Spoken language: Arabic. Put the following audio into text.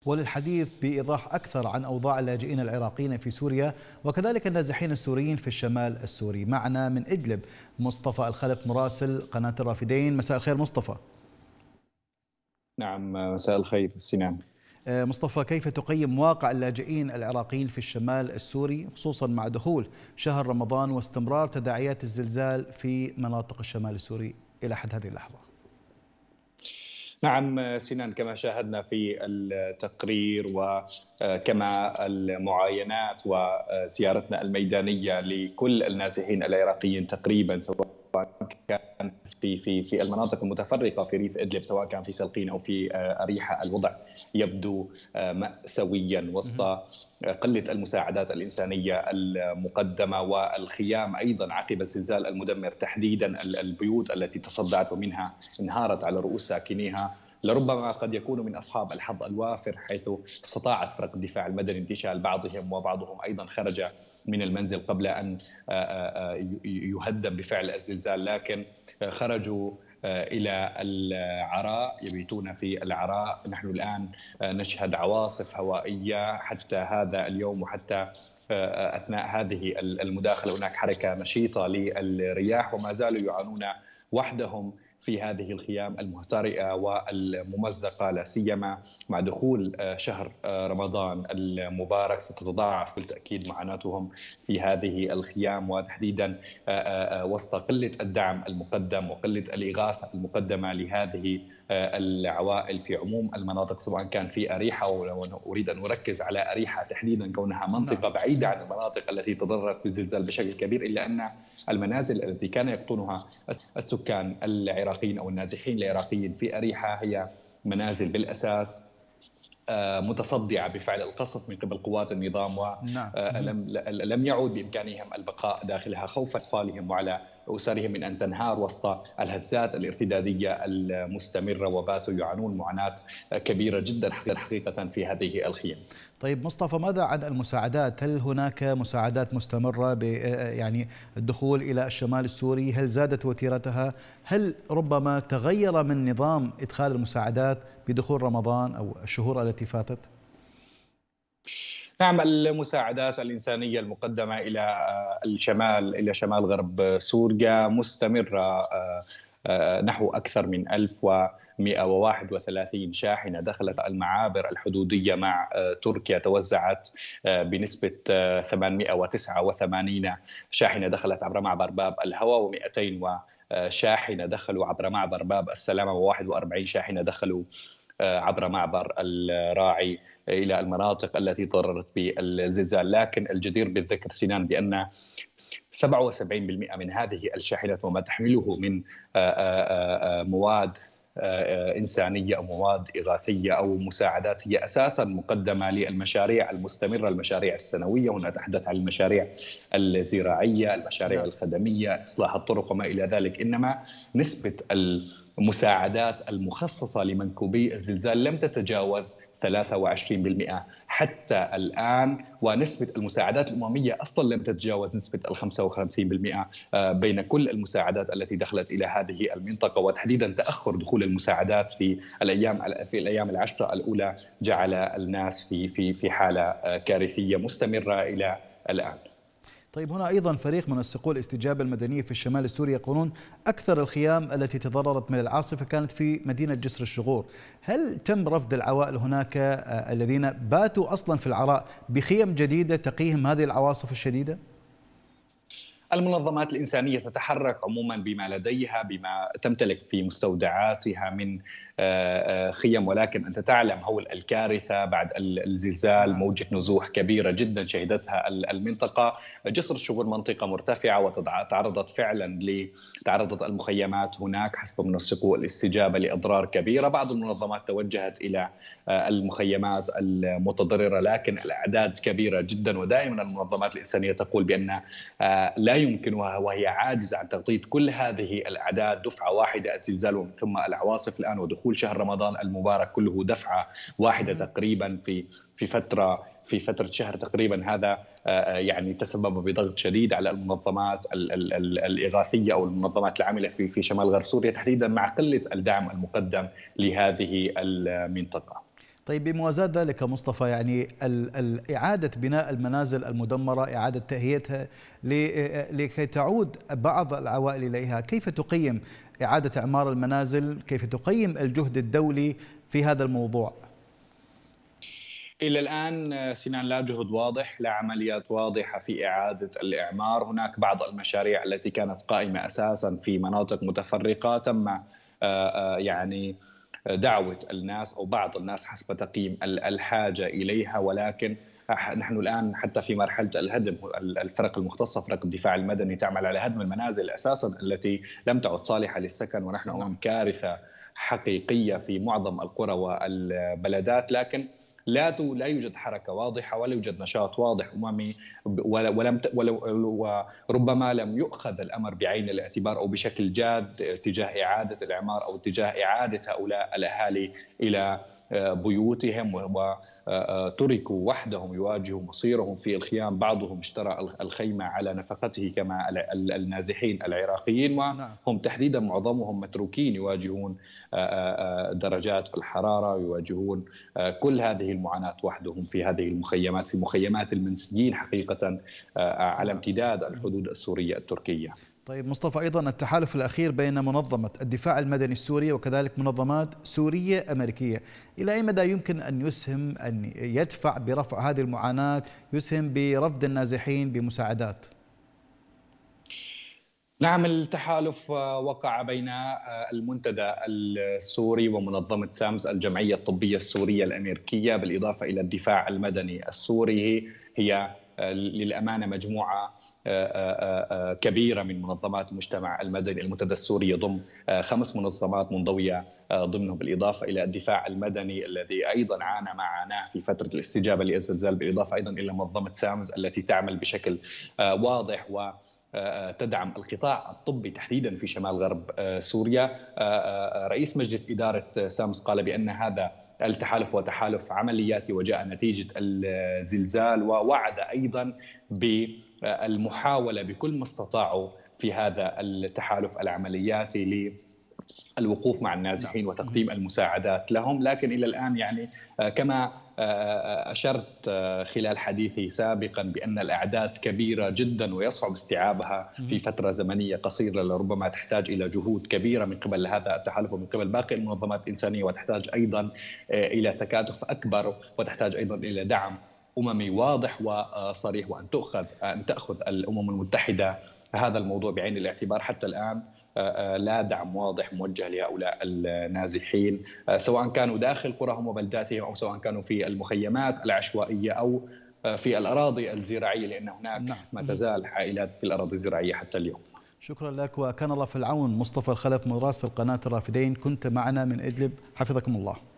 وللحديث بإيضاح أكثر عن أوضاع اللاجئين العراقيين في سوريا وكذلك النازحين السوريين في الشمال السوري، معنا من إدلب مصطفى الخلف مراسل قناة الرافدين. مساء الخير مصطفى. نعم مساء الخير سنان. مصطفى، كيف تقيم واقع اللاجئين العراقيين في الشمال السوري خصوصا مع دخول شهر رمضان واستمرار تداعيات الزلزال في مناطق الشمال السوري إلى حد هذه اللحظة؟ نعم سنان، كما شاهدنا في التقرير وكما المعاينات وزيارتنا الميدانية لكل النازحين العراقيين تقريبا، سواء كان في المناطق المتفرقة في ريف إدلب، سواء كان في سلقين أو في أريحة، الوضع يبدو مأساويا وسط قلة المساعدات الإنسانية المقدمة والخيام أيضا عقب الزلزال المدمر، تحديدا البيوت التي تصدعت ومنها انهارت على رؤوس ساكنيها. لربما قد يكونوا من أصحاب الحظ الوافر، حيث استطاعت فرق الدفاع المدني انتشال بعضهم، وبعضهم أيضا خرج من المنزل قبل أن يهدم بفعل الزلزال، لكن خرجوا إلى العراء، يبيتون في العراء. نحن الآن نشهد عواصف هوائية حتى هذا اليوم، وحتى أثناء هذه المداخلة هناك حركة نشيطة للرياح، وما زالوا يعانون وحدهم في هذه الخيام المهترئة والممزقة، لا سيما مع دخول شهر رمضان المبارك ستتضاعف بالتأكيد معاناتهم في هذه الخيام، وتحديدا وسط قلة الدعم المقدم وقلة الإغاثة المقدمة لهذه العوائل في عموم المناطق، سواء كان في أريحة، وأريد أن أركز على أريحة تحديدا كونها منطقة بعيدة عن المناطق التي تضررت بالزلزال بشكل كبير، إلا أن المنازل التي كان يقطنها السكان العراقيين أو النازحين العراقيين في أريحة هي منازل بالأساس متصدعة بفعل القصف من قبل قوات النظام، ولم يعود بإمكانهم البقاء داخلها خوف أطفالهم وعلى أسرهم من أن تنهار وسط الهزات الارتدادية المستمرة، وباتوا يعانون معاناة كبيرة جدا حقيقة في هذه الخيام. طيب مصطفى، ماذا عن المساعدات؟ هل هناك مساعدات مستمرة يعني الدخول إلى الشمال السوري؟ هل زادت وتيرتها؟ هل ربما تغير من نظام إدخال المساعدات بدخول رمضان أو الشهور التي فاتت؟ نعم، المساعدات الإنسانية المقدمة إلى الشمال، إلى شمال غرب سوريا مستمرة. نحو أكثر من 1131 شاحنة دخلت المعابر الحدودية مع تركيا، توزعت بنسبة 889 شاحنة دخلت عبر معبر باب الهوى، و200 شاحنة دخلوا عبر معبر باب السلامة، و41 شاحنة دخلوا عبر معبر الراعي إلى المناطق التي تضررت بالزلزال. لكن الجدير بالذكر سنان بأن 77% من هذه الشاحنات وما تحمله من مواد إنسانية أو مواد إغاثية أو مساعدات هي أساسا مقدمة للمشاريع المستمرة، المشاريع السنوية. هنا أتحدث عن المشاريع الزراعية، المشاريع الخدمية، إصلاح الطرق وما إلى ذلك. إنما نسبة المساعدات المخصصة لمنكوبي الزلزال لم تتجاوز 23% حتى الآن، ونسبة المساعدات الأممية أصلا لم تتجاوز نسبة 55% بين كل المساعدات التي دخلت إلى هذه المنطقة. وتحديدا تأخر دخول المساعدات في الأيام العشرة الأولى جعل الناس في حالة كارثية مستمرة إلى الآن. طيب، هنا أيضا فريق منسقو الاستجابة المدنية في الشمال السوري يقولون أكثر الخيام التي تضررت من العاصفة كانت في مدينة جسر الشغور. هل تم رفض العوائل هناك الذين باتوا أصلا في العراء بخيم جديدة تقيهم هذه العواصف الشديدة؟ المنظمات الإنسانية تتحرك عموما بما لديها، بما تمتلك في مستودعاتها من خيم، ولكن أنت تعلم هول الكارثة بعد الزلزال، موجة نزوح كبيرة جدا شهدتها المنطقة. جسر الشغور منطقة مرتفعة، وتعرضت تعرضت المخيمات هناك حسب منسقو الاستجابة لأضرار كبيرة. بعض المنظمات توجهت إلى المخيمات المتضررة، لكن الأعداد كبيرة جدا، ودائما المنظمات الإنسانية تقول بأن لا يمكنها وهي عاجزة عن تغطية كل هذه الأعداد دفعة واحدة. الزلزال ثم العواصف الآن ودخول شهر رمضان المبارك كله دفعة واحدة تقريبا في فترة شهر تقريبا. هذا يعني تسبب بضغط شديد على المنظمات الإغاثية أو المنظمات العاملة في شمال غرب سوريا، تحديدا مع قلة الدعم المقدم لهذه المنطقة. طيب بموازاة ذلك مصطفى، يعني إعادة بناء المنازل المدمرة، إعادة تأهيتها لكي تعود بعض العوائل إليها، كيف تقيم إعادة إعمار المنازل؟ كيف تقيم الجهد الدولي في هذا الموضوع؟ إلى الآن سنان لا جهد واضح، لا عمليات واضحة في إعادة الإعمار. هناك بعض المشاريع التي كانت قائمة أساسا في مناطق متفرقة تم يعني دعوة الناس أو بعض الناس حسب تقييم الحاجة إليها، ولكن نحن الآن حتى في مرحلة الهدم. الفرق المختصة، فرق الدفاع المدني، تعمل على هدم المنازل أساسا التي لم تعد صالحة للسكن، ونحن أمام كارثة حقيقية في معظم القرى والبلدات. لكن لا يوجد حركة واضحة ولا يوجد نشاط واضح أممي، وربما لم يؤخذ الأمر بعين الاعتبار أو بشكل جاد تجاه إعادة الإعمار أو تجاه إعادة هؤلاء الأهالي إلى بيوتهم، وتركوا وحدهم يواجهوا مصيرهم في الخيام. بعضهم اشترى الخيمة على نفقته كما النازحين العراقيين، وهم تحديدا معظمهم متروكين يواجهون درجات الحرارة، يواجهون كل هذه المعاناة وحدهم في هذه المخيمات، في مخيمات المنسيين حقيقة على امتداد الحدود السورية التركية. طيب مصطفى، أيضا التحالف الأخير بين منظمة الدفاع المدني السورية وكذلك منظمات سورية أمريكية، إلى أي مدى يمكن أن يسهم، أن يدفع برفع هذه المعاناة، يسهم برفض النازحين بمساعدات؟ نعم، التحالف وقع بين المنتدى السوري ومنظمة سامز الجمعية الطبية السورية الأمريكية، بالإضافة إلى الدفاع المدني السوري. هي للأمانة مجموعة كبيرة من منظمات المجتمع المدني. المنتدى السوري يضم 5 منظمات منضوية ضمنه، بالإضافة إلى الدفاع المدني الذي أيضا عانى معاناة في فترة الاستجابة للزلزال، بالإضافة أيضا إلى منظمة سامز التي تعمل بشكل واضح وتدعم القطاع الطبي تحديدا في شمال غرب سوريا. رئيس مجلس إدارة سامز قال بأن هذا التحالف وتحالف عملياتي وجاء نتيجة الزلزال، ووعد أيضا بالمحاولة بكل ما استطاعوا في هذا التحالف العملياتي للوقوف مع النازحين وتقديم المساعدات لهم. لكن إلى الآن يعني كما أشرت خلال حديثي سابقا بأن الأعداد كبيرة جدا ويصعب استيعابها في فترة زمنية قصيرة، لربما تحتاج إلى جهود كبيرة من قبل هذا التحالف ومن قبل باقي المنظمات الإنسانية، وتحتاج أيضا إلى تكاتف أكبر، وتحتاج أيضا إلى دعم أممي واضح وصريح، وأن تأخذ الأمم المتحدة هذا الموضوع بعين الاعتبار. حتى الآن لا دعم واضح موجه لهؤلاء النازحين، سواء كانوا داخل قراهم وبلداتهم أو سواء كانوا في المخيمات العشوائية أو في الأراضي الزراعية، لأن هناك ما تزال عائلات في الأراضي الزراعية حتى اليوم. شكرا لك، وكان الله في العون. مصطفى الخلف، مراسل قناة الرافدين، كنت معنا من إدلب، حفظكم الله.